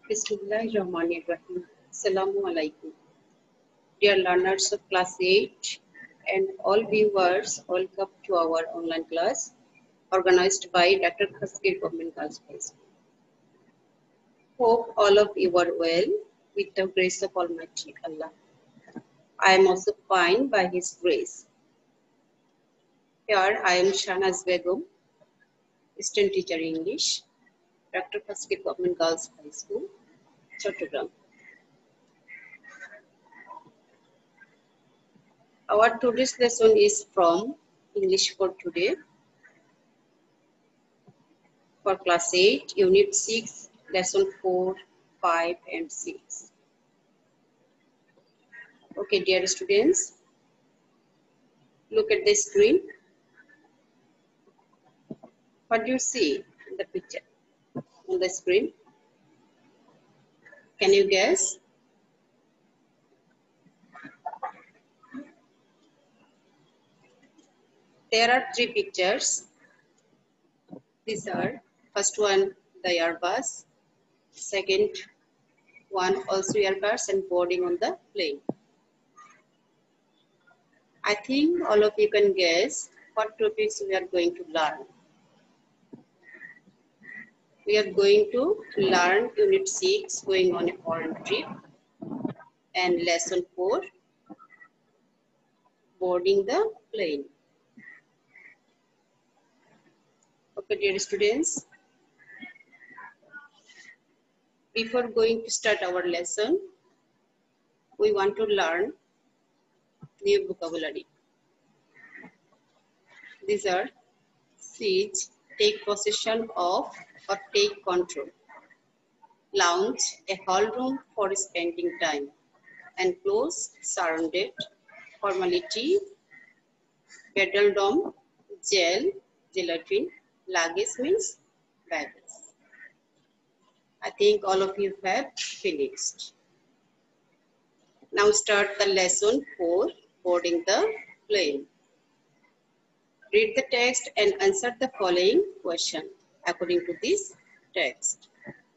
Bismillahirrahmanirrahim. Assalamu alaikum. Dear learners of class 8 and all viewers, welcome to our online class organized by Dr. Khaskir Government Girls High School. Hope all of you are well with the grace of Almighty Allah. I am also fine by His grace. Here I am Shanaz Begum, Assistant Teacher English, Dr. Khaskir Government Girls High School, Chattogram. Our today's lesson is from English for Today for class 8, unit 6, lesson 4, 5 and 6. Okay, dear students, look at the screen. What do you see in the picture on the screen? Can you guess? There are 3 pictures. These are, first one, the Airbus, second one also Airbus and boarding on the plane. I think all of you can guess what topics we are going to learn. We are going to learn unit 6, going on a foreign trip, and lesson 4, boarding the plane. Okay, dear students, before going to start our lesson, we want to learn new vocabulary. These are seize, take possession of or take control. Lounge, a hall room for spending time. Enclose, surrounded. Formality, bedroom, jail, gelatin. Luggage means baggage. I think all of you have finished. Now start the lesson 4, boarding the plane. Read the text and answer the following question according to this text.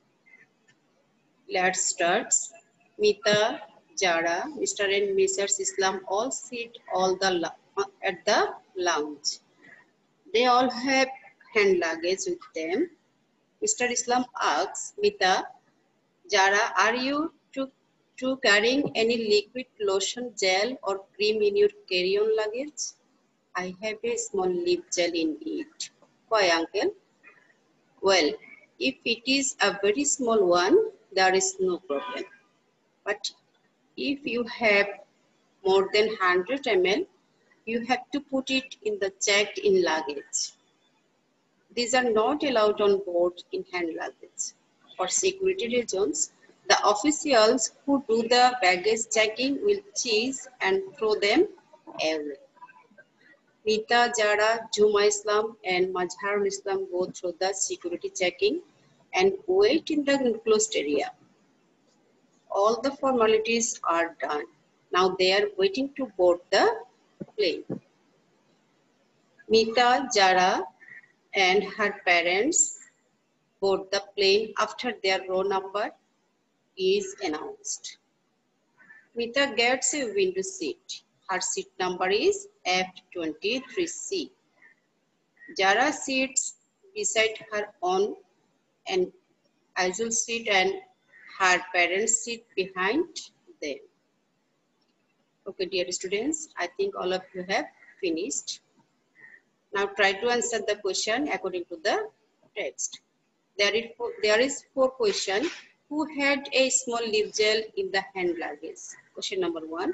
Let's start. Mita, Jara, Mr. and Mrs. Islam all sit at the lounge. They all have hand luggage with them. Mr. Islam asks Mita, Jara, are you to carrying any liquid lotion, gel or cream in your carry-on luggage? I have a small lip gel in it. Why, uncle? Well, if it is a very small one, there is no problem. But if you have more than 100 ml, you have to put it in the checked-in luggage. These are not allowed on board in hand luggage. For security reasons, the officials who do the baggage checking will seize and throw them away. Mita, Jara, Juma Islam and Mazharul Islam go through the security checking and wait in the enclosed area. All the formalities are done. Now they are waiting to board the plane. Mita, Jara and her parents board the plane after their roll number is announced. Mita gets a window seat. Her seat number is F23C. Jara sits beside her own and usual seat and her parents sit behind them. Okay, dear students, I think all of you have finished. Now try to answer the question according to the text. There is 4 questions. Who had a small lip gel in the hand luggage? Question number 1.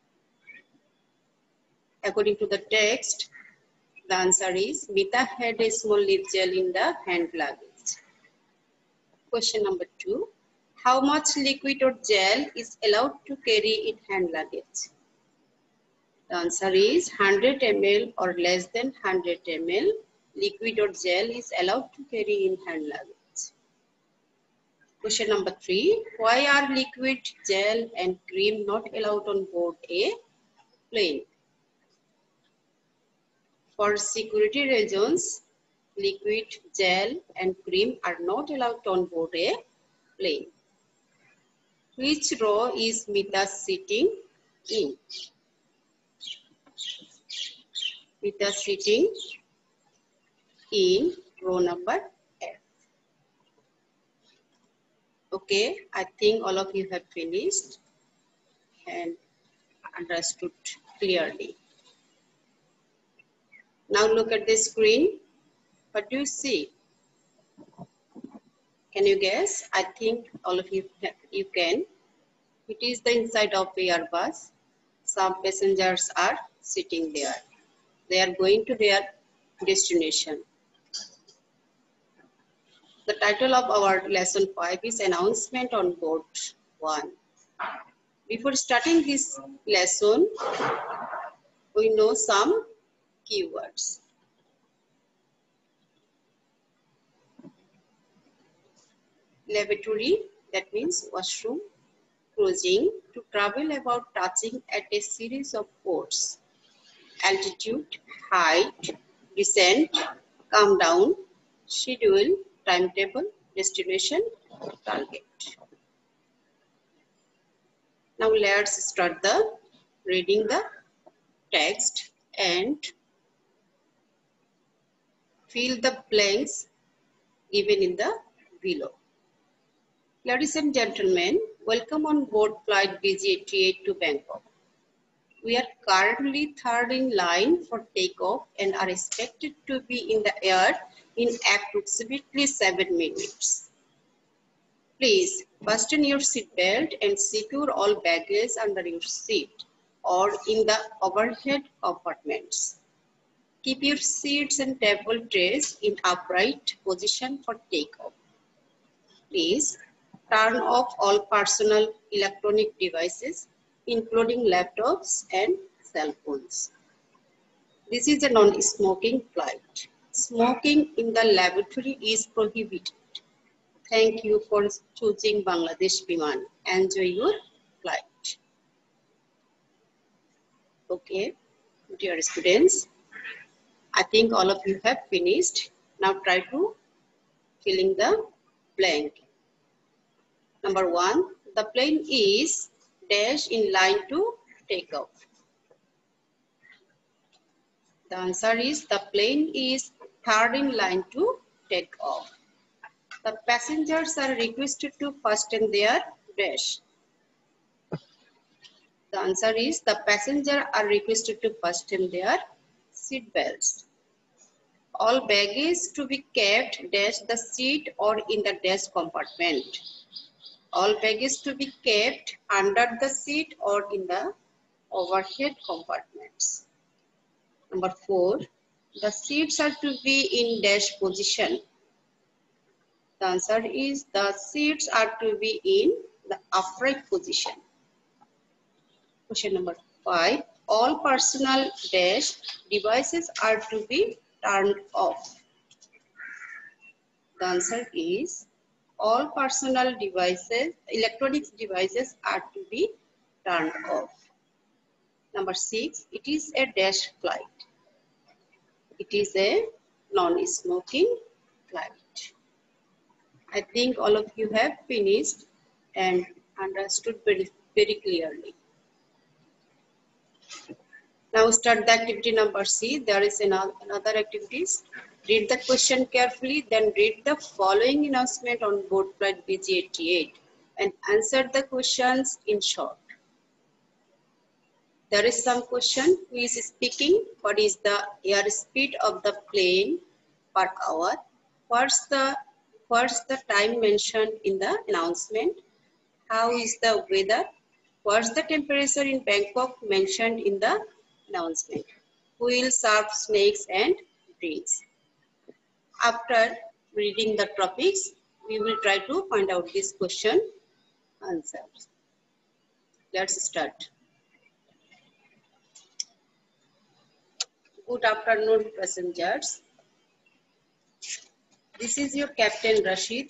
According to the text, the answer is Mita had a small lip gel in the hand luggage. Question number 2. How much liquid or gel is allowed to carry in hand luggage? The answer is 100 ml or less than 100 ml. Liquid or gel is allowed to carry in hand luggage. Question number 3. Why are liquid, gel and cream not allowed on board a plane? For security reasons, liquid, gel and cream are not allowed on board a plane. Which row is Mita sitting in? Mita sitting in row number F. Okay, I think all of you have finished and understood clearly. Now look at the screen. What do you see? Can you guess? I think all of you can. It is the inside of Airbus. Some passengers are sitting there. They are going to their destination. The title of our lesson 5 is Announcement on Board 1. Before starting this lesson, we know some keywords. Lavatory, that means washroom. Cruising, to travel about touching at a series of ports. Altitude, height, descent, come down, schedule, timetable, destination, target. Now let's start the reading the text and fill the blanks given in the below. Ladies and gentlemen, welcome on board flight BG88 to Bangkok. We are currently third in line for takeoff and are expected to be in the air in approximately 7 minutes. Please fasten your seatbelt and secure all baggage under your seat or in the overhead compartments. Keep your seats and table trays in upright position for takeoff. Please turn off all personal electronic devices, including laptops and cell phones. This is a non-smoking flight. Smoking in the lavatory is prohibited. Thank you for choosing Bangladesh Biman. Enjoy your flight. Okay, dear students, I think all of you have finished. Now try to fill in the blank. Number 1, the plane is dash in line to take off. The answer is the plane is third in line to take off. The passengers are requested to fasten their dash. The answer is the passengers are requested to fasten their seat belts. All baggage to be kept dash the seat or in the dash compartment. All baggage to be kept under the seat or in the overhead compartments. Number 4, the seats are to be in dash position. The answer is the seats are to be in the upright position. Question number 5, all personal dash devices are to be turned off. The answer is all personal devices, electronics devices are to be turned off. Number 6, it is a dash flight. It is a non-smoking flight. I think all of you have finished and understood very clearly. Now start the activity number C. There is another activities. Read the question carefully, then read the following announcement on board flight BG88 and answer the questions in short. There is some question. Who is speaking? What is the airspeed of the plane per hour? What's the time mentioned in the announcement? How is the weather? What's the temperature in Bangkok mentioned in the announcement? Who will serve snacks and drinks? After reading the topics, we will try to find out this question answers. Let's start. Good afternoon, passengers. This is your Captain Rashid.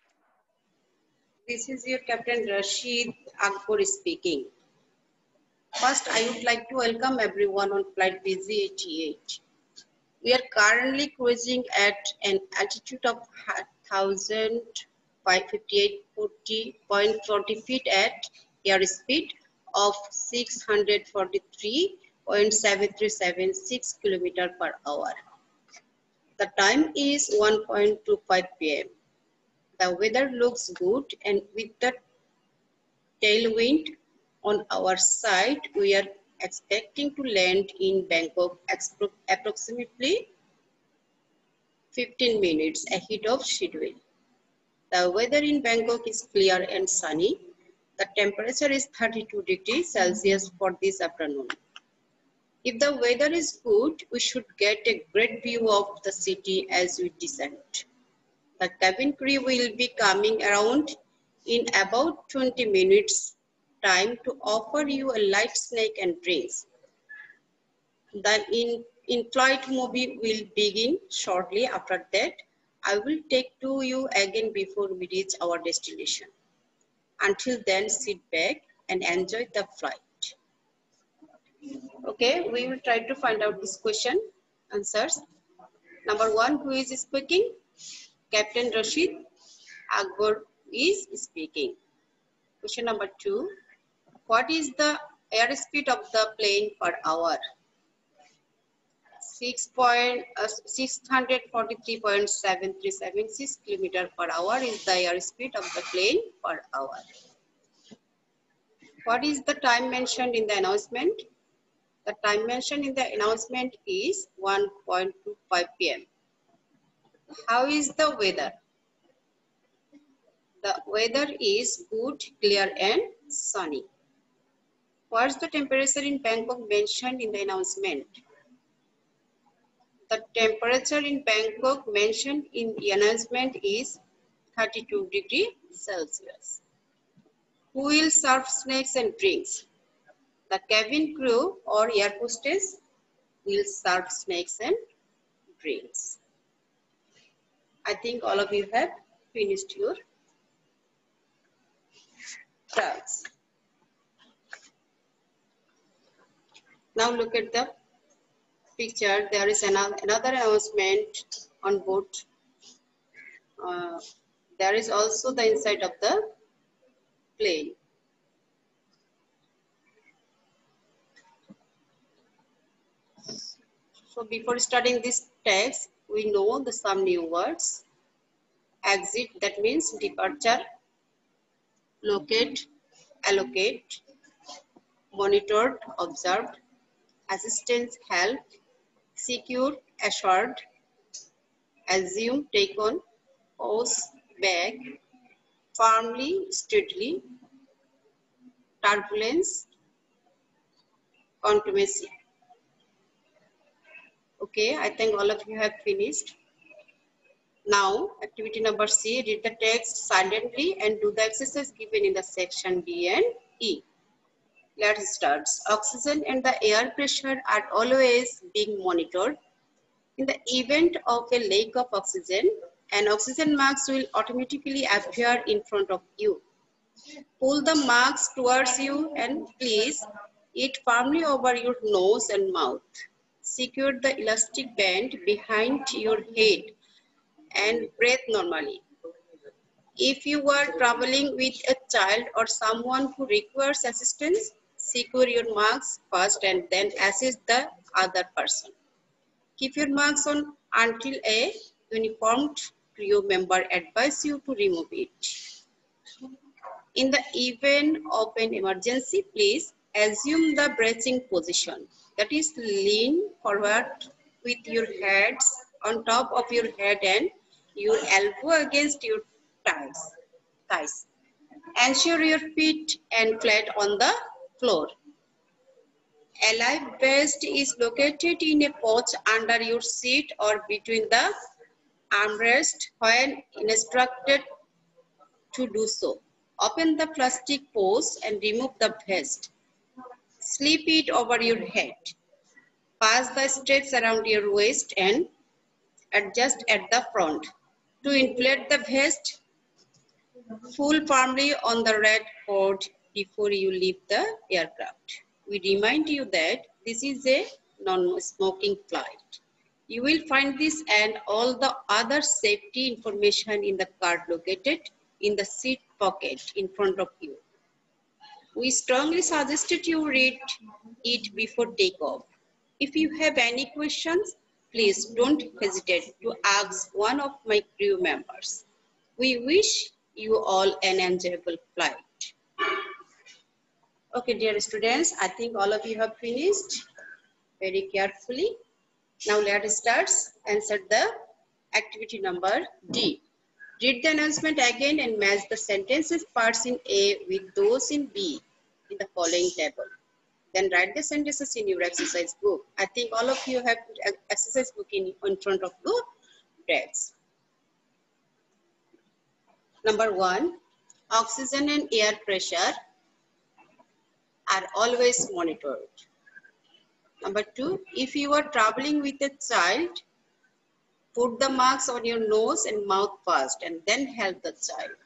This is your Captain Rashid Akbar speaking. First, I would like to welcome everyone on flight BZ88. We are currently cruising at an altitude of 1,558.40 feet at airspeed of 643.7376 km per hour. The time is 1:25 p.m. The weather looks good, and with the tailwind on our side, we are expecting to land in Bangkok approximately 15 minutes ahead of schedule. The weather in Bangkok is clear and sunny. The temperature is 32 degrees Celsius for this afternoon. If the weather is good, we should get a great view of the city as we descend. The cabin crew will be coming around in about 20 minutes time to offer you a light snack and drinks. The in-flight movie will begin shortly after that. I will take to you again before we reach our destination. Until then, sit back and enjoy the flight. Okay, we will try to find out this question answers. Number 1, who is speaking? Captain Rashid Akbar is speaking. Question number 2, what is the airspeed of the plane per hour? 643.7376 km per hour is the airspeed of the plane per hour. What is the time mentioned in the announcement? The time mentioned in the announcement is 1:25 p.m. How is the weather? The weather is good, clear and sunny. What's the temperature in Bangkok mentioned in the announcement? The temperature in Bangkok mentioned in the announcement is 32 degrees Celsius. Who will serve snacks and drinks? The cabin crew or air hostess will serve snacks and drinks. I think all of you have finished your tasks. Now look at the picture. There is another announcement on board. There is also the inside of the plane. So before starting this text, we know some new words. Exit, that means departure. Locate, allocate. Monitored, observed. Assistance, help. Secure, assured. Assume, take on. Pose, back. Firmly, steadily. Turbulence, contumacy. Okay, I think all of you have finished. Now, activity number C, read the text silently and do the exercise given in the section D and E. Let's start. Oxygen and the air pressure are always being monitored. In the event of a lack of oxygen, an oxygen mask will automatically appear in front of you. Pull the mask towards you and place it firmly over your nose and mouth. Secure the elastic band behind your head and breathe normally. If you are traveling with a child or someone who requires assistance, secure your mask first and then assist the other person. Keep your mask on until a uniformed crew member advises you to remove it. In the event of an emergency, please assume the bracing position. That is, lean forward with your hands on top of your head and your elbow against your thighs. Ensure your feet and flat on the floor. A life vest is located in a pouch under your seat or between the armrest when instructed to do so. Open the plastic pouch and remove the vest. Slip it over your head. Pass the straps around your waist and adjust at the front. To inflate the vest, pull firmly on the red cord before you leave the aircraft. we remind you that this is a non-smoking flight. You will find this and all the other safety information in the card located in the seat pocket in front of you. We strongly suggested you read it before takeoff. If you have any questions, please don't hesitate to ask one of my crew members. We wish you all an enjoyable flight. Okay, dear students, I think all of you have finished very carefully. Now let us start. Answer the activity number D. Read the announcement again and match the sentences parts in A with those in B in the following table. Then write the sentences in your exercise book. I think all of you have exercise book in front of the desks. Number 1, oxygen and air pressure are always monitored. Number 2, if you are traveling with a child, put the marks on your nose and mouth first and then help the child.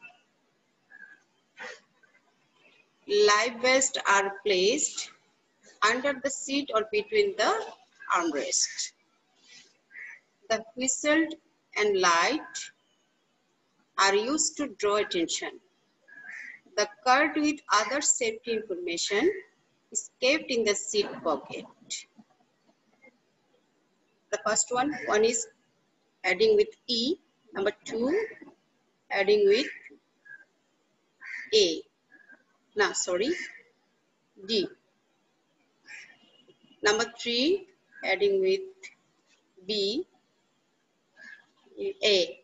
Life vests are placed under the seat or between the armrests. The whistle and light are used to draw attention. The card with other safety information is kept in the seat pocket. The first one is adding with E. Number 2, adding with A. D. Number 3, adding with B. A.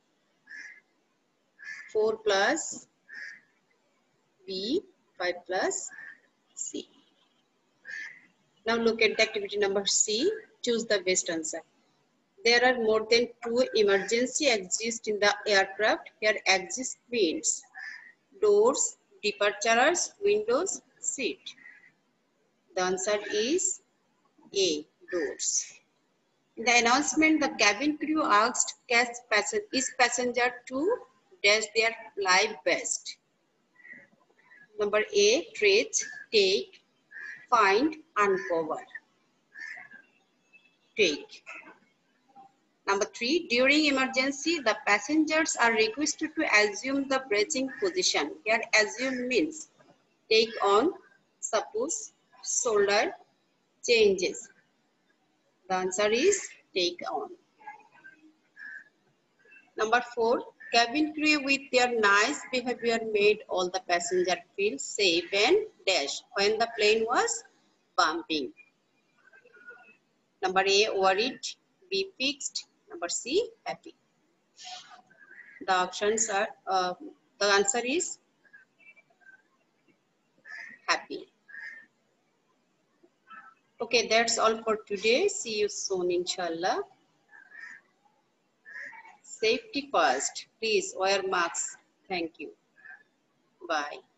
4 plus B, 5 plus C. Now look at the activity number C. Choose the best answer. There are more than 2 emergency exits in the aircraft. Here exit means doors, departures, windows, seat. The answer is A, doors. In the announcement, the cabin crew asked each passenger to dash their life vest. Number A, trace, take, find, uncover. Take. Number 3, during emergency, the passengers are requested to assume the breathing position. Here, assume means take on, suppose, shoulder, changes. The answer is take on. Number 4, cabin crew with their nice behavior made all the passengers feel safe and dash when the plane was bumping. Number A, worried, B, fixed. Number C, happy. The options are, the answer is happy. Okay, that's all for today. See you soon, inshallah. Safety first. Please wear masks. Thank you. Bye.